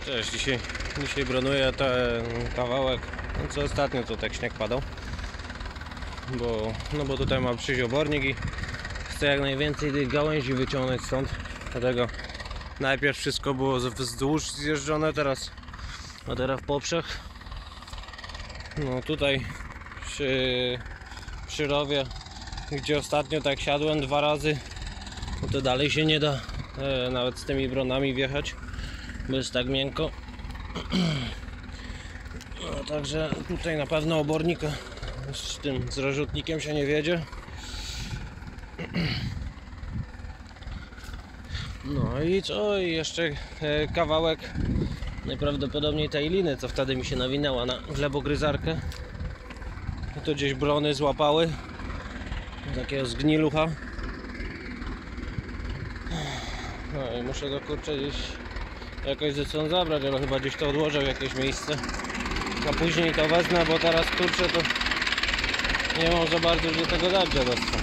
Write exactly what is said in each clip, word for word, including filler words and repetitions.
Cześć, dzisiaj, dzisiaj bronuję ten kawałek, no co ostatnio to tak śnieg padał, bo, no bo tutaj ma przyjść obornik i chcę jak najwięcej tych gałęzi wyciągnąć stąd, dlatego najpierw wszystko było wzdłuż zjeżdżone, teraz, a teraz w poprzek. No tutaj przy, przy rowie, gdzie ostatnio tak siadłem dwa razy, no to dalej się nie da e, nawet z tymi bronami wjechać, bo jest tak miękko. No, także tutaj na pewno obornika z tym z rozrzutnikiem się nie wiedzie. No i co? I jeszcze e, kawałek najprawdopodobniej tej liny, co wtedy mi się nawinęła na glebogryzarkę. To gdzieś brony złapały takiego zgnilucha. No i muszę go kurczę gdzieś jakoś ze sobą zabrać, ale chyba gdzieś to odłożę w jakieś miejsce, a później to wezmę, bo teraz kurczę to nie mam za bardzo gdzie tego dać dziadostwa.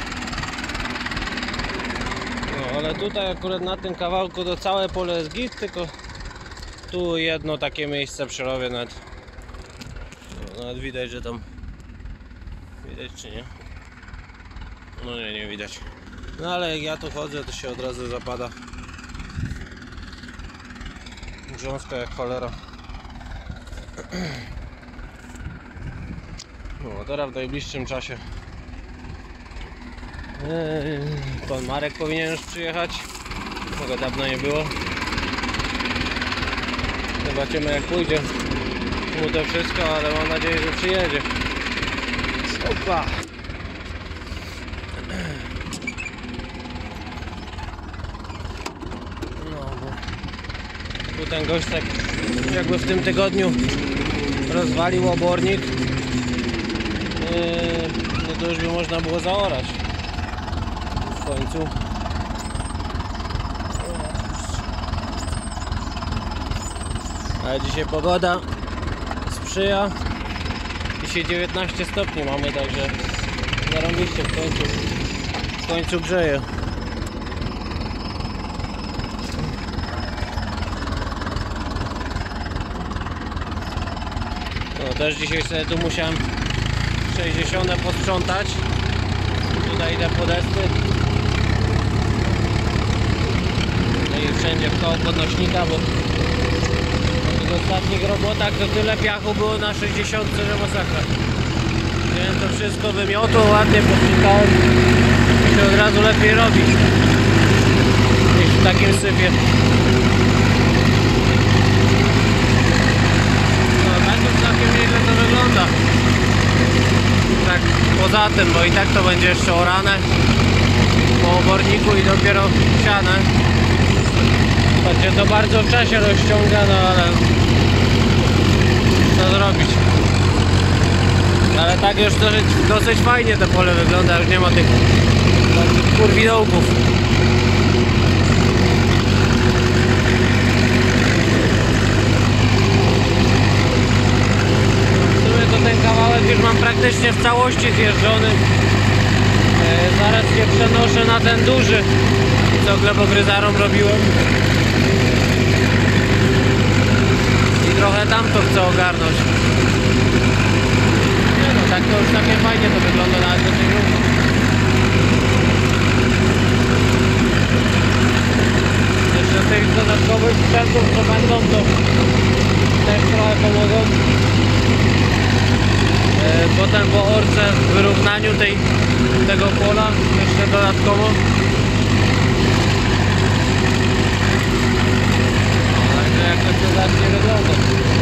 No ale tutaj akurat na tym kawałku to całe pole jest git, tylko tu jedno takie miejsce przy rowie nawet, no, nawet widać, że tam widać czy nie? No nie, nie widać. No ale jak ja tu chodzę, to się od razu zapada. Grząsko jak cholera. No teraz w najbliższym czasie pan Marek powinien już przyjechać, bo go dawno nie było. Zobaczymy jak pójdzie mu to wszystko, ale mam nadzieję, że przyjedzie. Opa! No bo tu ten gość tak jakby w tym tygodniu rozwalił obornik, no to już by można było zaorać w końcu. Ale dzisiaj pogoda sprzyja. Dzisiaj dziewiętnaście stopni mamy, także zarąbiście w końcu, w końcu grzeje. No, też dzisiaj sobie tu musiałem sześćdziesiąt posprzątać. Tutaj idę po desky. No i wszędzie w koło podnośnika, bo w tych ostatnich robotach to tyle piachu było na sześćdziesiąt, że masakra. Wziąłem to wszystko wymiotło, ładnie posprzątałem. Się od razu lepiej robi niż w takim sypie. Całkiem nieźle to wygląda. Tak poza tym, bo i tak to będzie jeszcze orane po oborniku i dopiero siane. Także to bardzo w czasie rozciąga, no ale co zrobić. Ale tak już dosyć, dosyć fajnie to pole wygląda, już nie ma tych, tych kurwidołków. Ten kawałek już mam praktycznie w całości zjeżdżony. E, zaraz się przenoszę na ten duży, co glebogryzarą robiłem. I trochę tamto chcę ogarnąć. Nie no, tak to już takie fajnie to wygląda nawet do tej grupy. Jeszcze tych dodatkowych sprzętów, co będą, to też trochę pomogą. Potem po orce w wyrównaniu tej, tego pola jeszcze dodatkowo. Także jak to się zacznie wyglądać.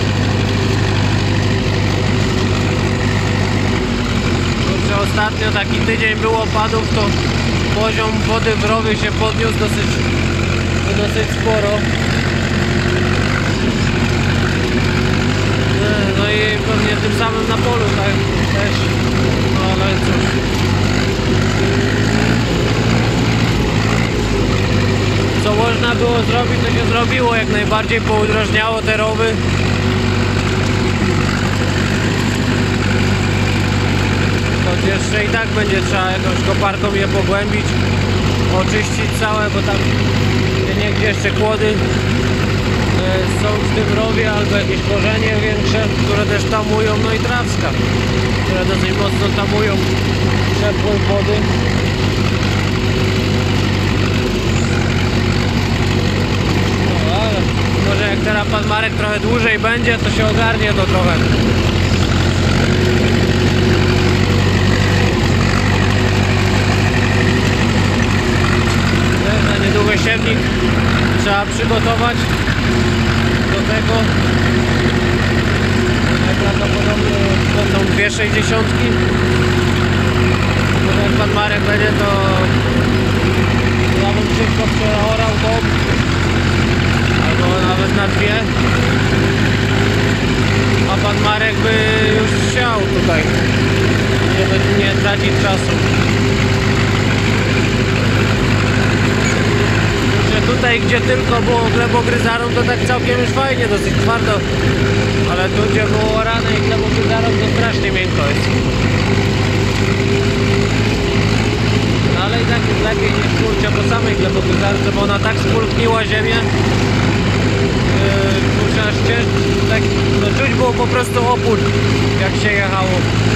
Kurczę, ostatnio taki tydzień było opadów, to poziom wody w rowie się podniósł dosyć, dosyć sporo. No i pewnie tym samym na polu tak też, no ale cóż. Co można było zrobić, to się zrobiło, jak najbardziej poudrażniało te rowy. Choć jeszcze i tak będzie trzeba jakąś koparką je pogłębić, oczyścić całe, bo tam niegdzie jeszcze kłody są są w tym rowie, albo jakieś korzenie większe, które też tamują, no i trawska, które dosyć mocno tamują przepływ wody. No ale może jak teraz pan Marek trochę dłużej będzie, to się ogarnie to trochę. Na niedługo siewnik trzeba przygotować do tego. Najprawdopodobniej będą dwie sześćdziesiątki. Może jak pan Marek będzie, to ja bym szybko przeorał to, albo nawet na dwie, a pan Marek by już siał tutaj, żeby nie tracić czasu. Tutaj, gdzie tylko było glebogryzarą, to tak całkiem już fajnie, dosyć twardo, ale tu, gdzie było orane i glebogryzarą, to strasznie miękko jest. No, ale i tak jest lepiej niż kurczę po samej glebogryzarce, bo ona tak spulchniła ziemię, yy, kurczę, aż cięż, tak, no czuć było po prostu opór, jak się jechało.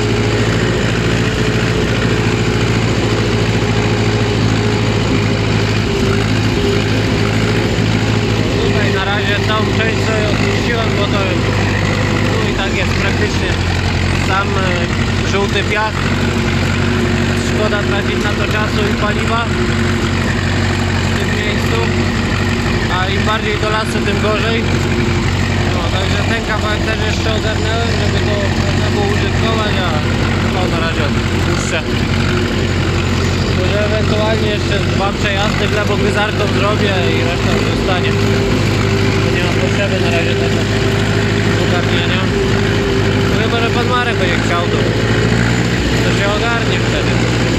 Na razie całą część sobie odpuściłem, bo to tu i tak jest praktycznie sam e, żółty piach. Szkoda tracić na to czasu i paliwa w tym miejscu, a im bardziej do lasu, tym gorzej. No, także ten kawałek też jeszcze ogarnąłem, żeby to można było użytkować, a no, na razie odpuszczę. Może ewentualnie jeszcze dwa przejazdy glebogryzarką zrobię i reszta już zostanie. Nie mam potrzeby na razie tego ogarniania. No chyba, że pan Marek będzie chciał, to, to się ogarnie wtedy.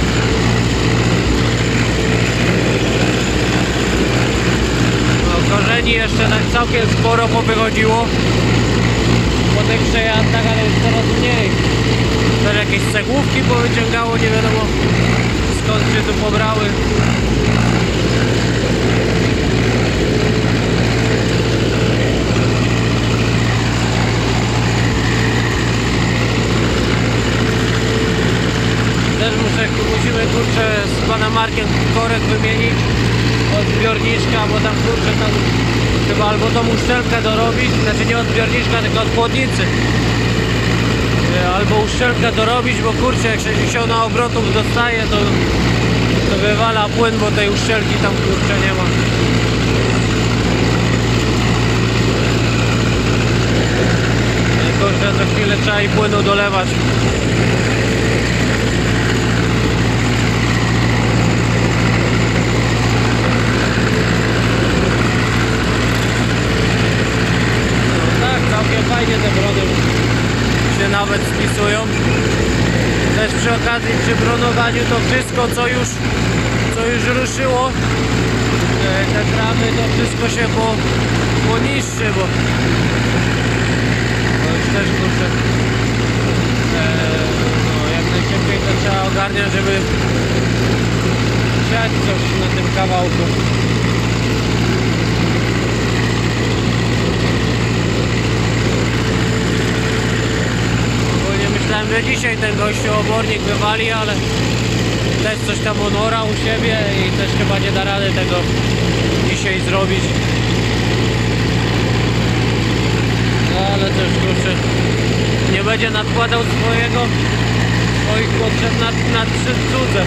No, korzeni jeszcze tak całkiem sporo powychodziło po tych przejazdach, ale już coraz mniej. Też jakieś cegłówki powyciągało, nie wiadomo skąd się tu pobrały. Też muszę, musimy kurczę z panem Markiem korek wymienić od zbiorniczka, bo tam kurczę tam chyba albo tą uszczelkę dorobić, znaczy nie od zbiorniczka, tylko od chłodnicy. Albo uszczelkę dorobić, bo kurczę jak sześćdziesiąt obrotów dostaje, to, to wywala płyn, bo tej uszczelki tam kurczę nie ma. Kurczę, co chwilę trzeba i płynu dolewać. No tak, całkiem fajnie te brody się nawet spisują. Też przy okazji przy bronowaniu to wszystko co już co już ruszyło, te tramy, to wszystko się po, poniszczy, bo to już też kurczę e, no, jak najszybciej to trzeba ogarniać, żeby siać coś na tym kawałku. Myślałem, że dzisiaj ten gościu obornik wywali, ale też coś tam onora u siebie i też chyba nie da rady tego dzisiaj zrobić. No ale też kurczę, nie będzie nadkładał swojego, swoich potrzeb nad, nad cudze.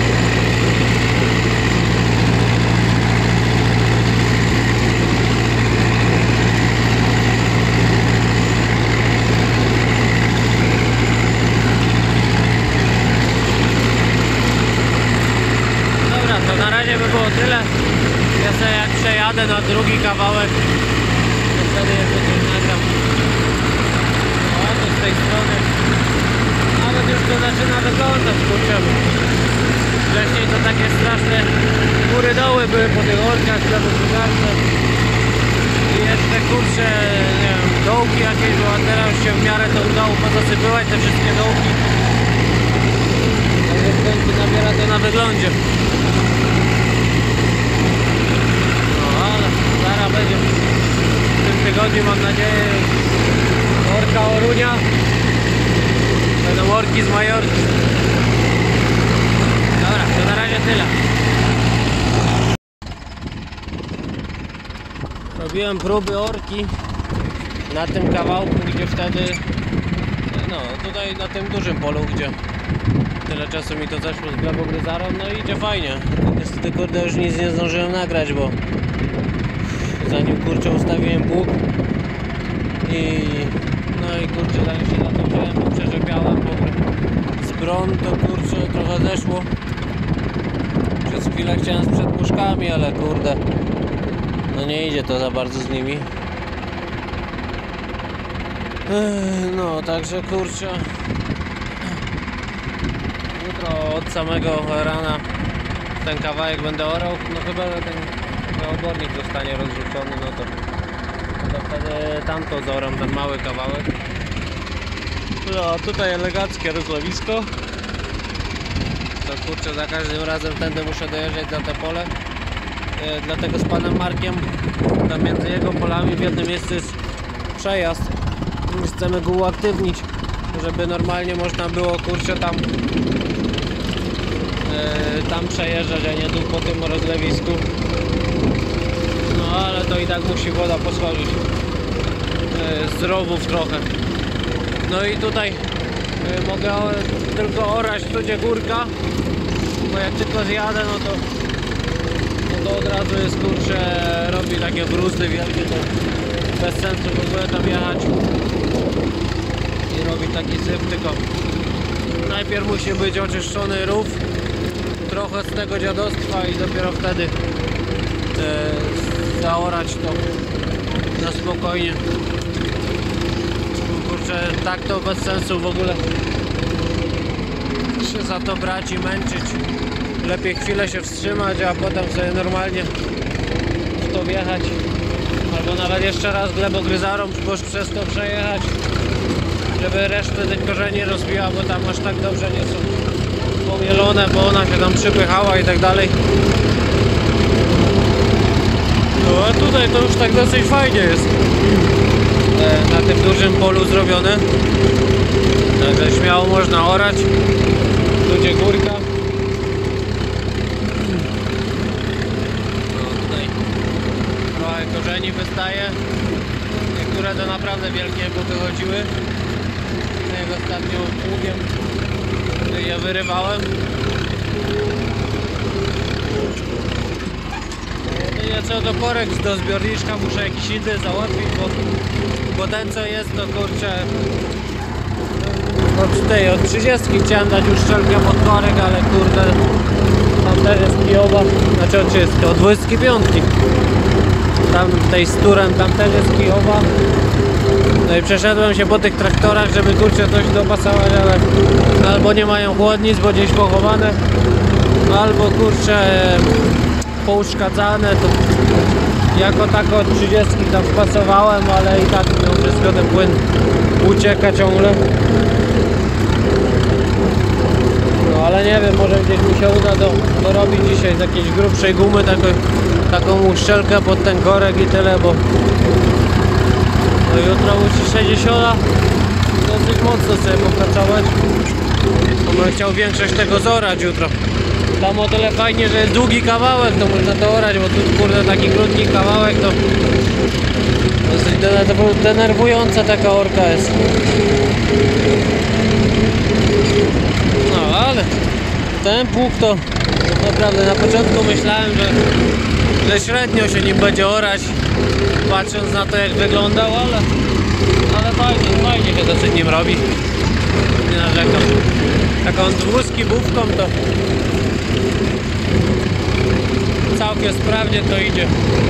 Tyle. Ja sobie jak przejadę na drugi kawałek, to wtedy jeszcze coś nagram. No to z tej strony nawet już to zaczyna wyglądać, kurczę. Wcześniej to takie straszne góry doły były po tych orkach, glebogryzarce. I jeszcze kurczę, nie wiem, dołki jakieś, bo teraz już się w miarę to udało pozasypywać te wszystkie dołki. Także w końcu nabiera to na wyglądzie. Będzie w tym tygodniu tygodniu, mam nadzieję, orka Orunia. Będą orki z Majorki. Dobra, to na razie tyle. Robiłem próby orki na tym kawałku, gdzie wtedy, no tutaj na tym dużym polu, gdzie tyle czasu mi to zeszło z glebogryzarą, no i idzie fajnie. Niestety kurde już nic nie zdążyłem nagrać, bo zanim kurczę ustawiłem pług i no i kurczę zanim się na to wziąłem, to przerzepiałem w ogóle z bron, to kurczę trochę zeszło. Przez chwilę chciałem z przedpuszkami, ale kurde no nie idzie to za bardzo z nimi. No także kurczę jutro od samego rana ten kawałek będę orał, no chyba ten obornik zostanie rozrzucony, no to, no to wtedy tamto zoram, ten mały kawałek. No a tutaj eleganckie rozlowisko. To kurczę za każdym razem tędy muszę dojeżdżać za te pole. E, dlatego z panem Markiem tam między jego polami w jednym miejscu jest przejazd. Chcemy go uaktywnić, żeby normalnie można było kurczę tam e, tam przejeżdżać, a nie tu po tym rozlewisku. No ale to i tak musi woda poschodzić e, z rowów trochę. No i tutaj e, mogę o, tylko orać tu gdzie górka, bo jak tylko zjadę, no to no to od razu jest kurczę, robi takie bruzdy wielkie, to bez sensu w ogóle tam jechać i robić taki syf, tylko najpierw musi być oczyszczony rów, trochę z tego dziadostwa i dopiero wtedy e, zaorać to na spokojnie. Kurczę, tak to bez sensu w ogóle się za to brać i męczyć. Lepiej chwilę się wstrzymać, a potem sobie normalnie w to wjechać. Albo nawet jeszcze raz glebogryzarą przez to przejechać, żeby resztę tych korzeni rozbiła, bo tam aż tak dobrze nie są pomielone, bo ona się tam przypychała i tak dalej. No a tutaj to już tak dosyć fajnie jest na tym dużym polu zrobione. Także śmiało można orać. Tu gdzie górka. No tutaj trochę korzeni wystaje. Niektóre to naprawdę wielkie powychodziły. Jak ostatnio pługiem je wyrywałem. Ja co do korek do zbiorniczka muszę jakiś inny załatwić, bo, bo ten co jest to kurczę od tej, od trzydziestki chciałem dać uszczelkę pod korek, ale kurde tam też jest kijowa, znaczy od trzydziestki, od dwudziestki piątki tam tej z turem, tam też jest kijowa. No i przeszedłem się po tych traktorach, żeby kurczę coś dopasować, ale albo nie mają chłodnic, bo gdzieś pochowane, albo kurczę pouszkadzane, to jako tak od trzydziestki tam wpasowałem, ale i tak no, wszystko ten płyn ucieka ciągle. No ale nie wiem, może gdzieś mi się uda do, dorobić dzisiaj z jakiejś grubszej gumy taką, taką uszczelkę pod ten korek i tyle, bo no, jutro musi sześćdziesiąt dosyć mocno sobie popracować, bo bym chciał większość tego zorać jutro. Tam o tyle fajnie, że jest długi kawałek, to można to orać, bo tu kurde taki krótki kawałek to dosyć denerwująca taka orka jest. No ale ten pług to naprawdę na początku myślałem, że, że średnio się nim będzie orać, patrząc na to jak wyglądał, ale, ale fajnie, fajnie się dosyć nim robi. Nie narzekam. Taką dwuskibówką to całkiem sprawnie to idzie.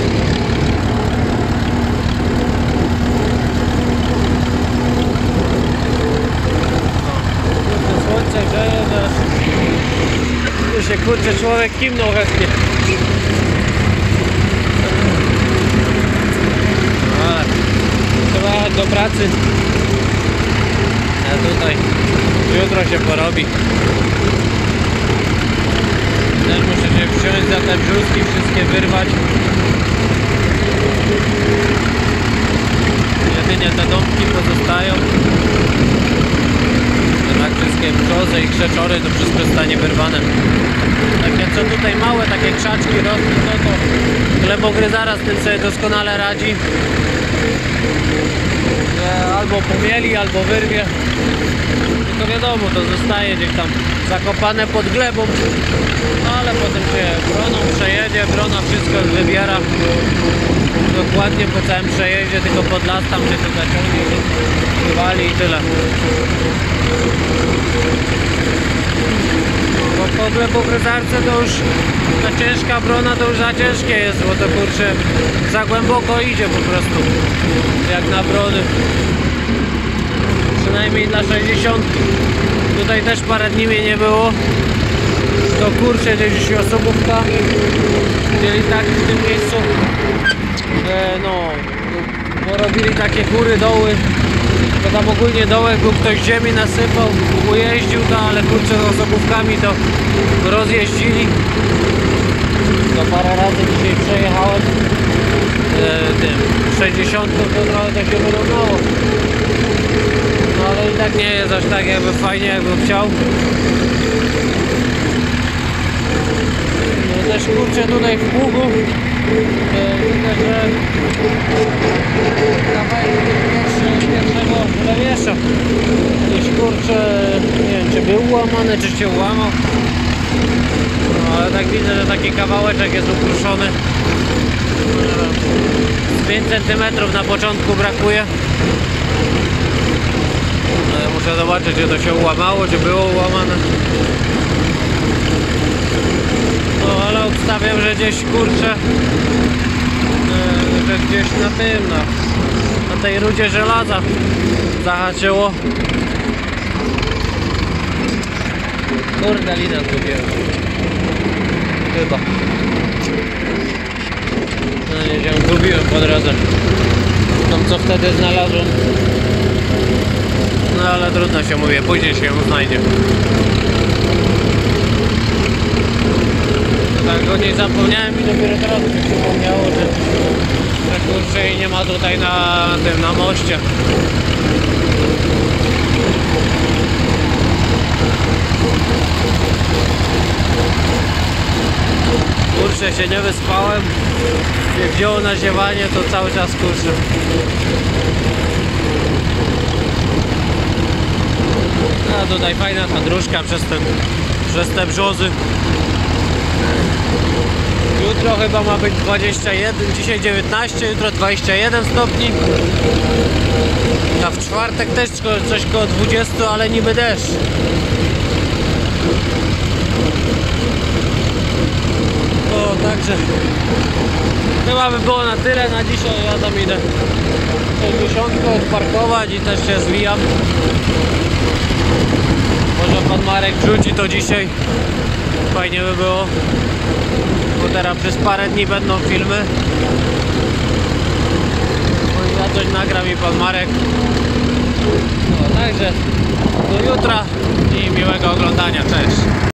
No, słońce grzeje, zaraz tu się kurczę człowiek kimnął chętnie. Ale trzeba jechać do pracy. A tutaj jutro się porobi. Też muszę się wziąć za te brzuski, wszystkie wyrwać. fajnie te domki pozostają. Tak, wszystkie brzozy i krzeczory to wszystko zostanie wyrwane. Takie co tutaj małe, takie krzaczki rosną, no to glebogryzara z tym sobie doskonale radzi. Że albo pomieli, albo wyrwie. Tylko wiadomo, to zostaje gdzieś tam zakopane pod glebą. No ale potem się broną przejedzie, brona wszystko wybiera dokładnie po całym przejeździe, tylko pod las tam się to zaciągnie, wywali i tyle. Bo po glebogryzarce to już ta ciężka brona to już za ciężkie jest, bo to kurczę za głęboko idzie po prostu, jak na brony. Przynajmniej dla sześćdziesiątki. Tutaj też parę dni mnie nie było. To kurczę gdzieś osobówkami mieli tak w tym miejscu, że no, bo robili takie góry, doły. To tam ogólnie dołek był, ktoś ziemi nasypał, ujeździł to, ale kurczę z osobówkami to rozjeździli. To parę razy dzisiaj przejechałem e, tym sześćdziesiątką, to trochę to się wyrównało. No ale i tak nie jest aż tak jakby fajnie, jakbym chciał. No też kurczę tutaj w pługu widzę, że kawałek pierwszy, pierwszego lewiesza gdzieś kurczę, nie wiem czy był łamany, czy się łamał. No ale tak widzę, że taki kawałeczek jest ukruszony. Z pięć centymetrów na początku brakuje. No, muszę zobaczyć, czy to się ułamało, czy było ułamane. No ale obstawiam, że gdzieś kurczę, że gdzieś na tym, na, na tej rudzie żelaza zahaczyło. Kurde, lina zgubiłem. Chyba. No nie wiem, gubiłem po drodze. Tam co wtedy znalazłem. No ale trudno się mówię, później się ją znajdzie. Tak o niej zapomniałem i dopiero teraz mi się przypomniało, że, że kurczę jej nie ma tutaj na tym, na moście. Kurczę, się nie wyspałem. Jak wzięło na ziewanie, to cały czas kurczę. No tutaj fajna ta dróżka przez, ten, przez te brzozy. Jutro chyba ma być dwadzieścia jeden, dzisiaj dziewiętnaście, jutro dwadzieścia jeden stopni. A w czwartek też coś koło dwudziestu, ale niby deszcz. O, także chyba by było na tyle na dzisiaj. Ja tam idę sześćdziesiątkę odparkować i też się zwijam. Może pan Marek wrzuci to dzisiaj. Fajnie by było, bo teraz przez parę dni będą filmy. Bo ja coś nagra mi pan Marek. No, także do jutra i miłego oglądania. Cześć.